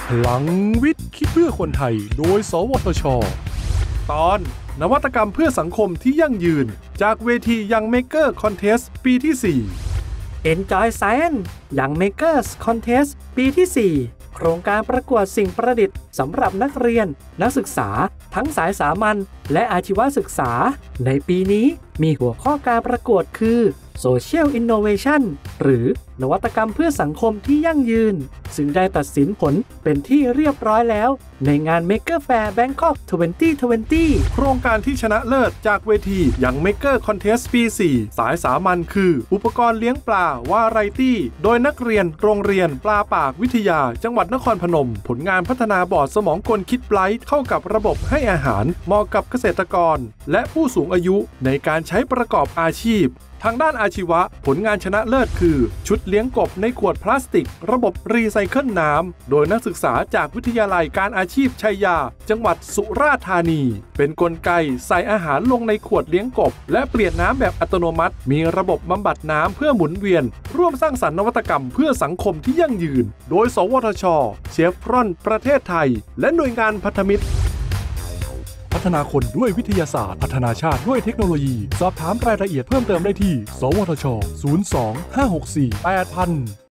พลังวิทย์คิดเพื่อคนไทยโดยสวทช.ตอนนวัตกรรมเพื่อสังคมที่ยั่งยืนจากเวที Young Maker Contest ปีที่ 4 Enjoy Science Young Makers Contest ปีที่ 4 โครงการประกวดสิ่งประดิษฐ์สำหรับนักเรียนนักศึกษาทั้งสายสามัญและอาชีวศึกษาในปีนี้มีหัวข้อการประกวดคือ Social Innovation หรือนวัตกรรมเพื่อสังคมที่ยั่งยืนซึ่งได้ตัดสินผลเป็นที่เรียบร้อยแล้วในงาน Maker Fair Bangkok 2020 โครงการที่ชนะเลิศจากเวที Young Maker Contest ปี 4 สายสามัญคืออุปกรณ์เลี้ยงปลาวาไรตี้โดยนักเรียนโรงเรียนปลาปากวิทยาจังหวัดนครพนมผลงานพัฒนาบอร์ดสมองกลคิดไบรท์เข้ากับระบบให้อาหารเหมาะกับเกษตรกรและผู้สูงอายุในการใช้ประกอบอาชีพทางด้านอาชีวะผลงานชนะเลิศคือชุดเลี้ยงกบในขวดพลาสติกระบบรีไซเคิลน้ำโดยนักศึกษาจากวิทยาลัยการอาชีพชัยยาจังหวัดสุราษฎร์ธานีเป็นกลไกใส่อาหารลงในขวดเลี้ยงกบและเปลี่ยนน้ำแบบอัตโนมัติมีระบบบำบัดน้ำเพื่อหมุนเวียนร่วมสร้างสรรค์นวัตกรรมเพื่อสังคมที่ยั่งยืนโดยสวทช.เชฟรอนประเทศไทยและหน่วยงานพันธมิตรพัฒนาคนด้วยวิทยาศาสตร์พัฒนาชาติด้วยเทคโนโลยีสอบถามรายละเอียดเพิ่มเติมได้ที่สวทช. 02 564 8000